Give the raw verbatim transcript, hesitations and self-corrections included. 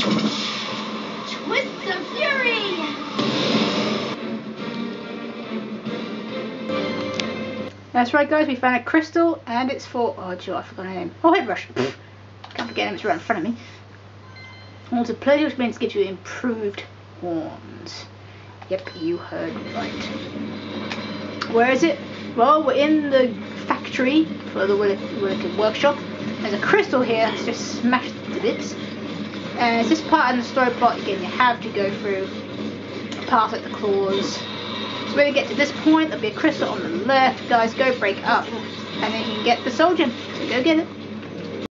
Twists of Fury! That's right, guys, we found a crystal, and it's for, oh, Joe, I forgot her name. Oh, Headbrush. Can't forget him, it's right in front of me. Also, Purdy, which means gives you improved horns. Yep, you heard right. Where is it? Well, we're in the factory for the Willikin workshop. There's a crystal here that's just smashed to bits. And it's this part in the story plot, again, you have to go through past like the claws. So when you get to this point, there'll be a crystal on the left. Guys, go break up, and then you can get the soldier. So go get it.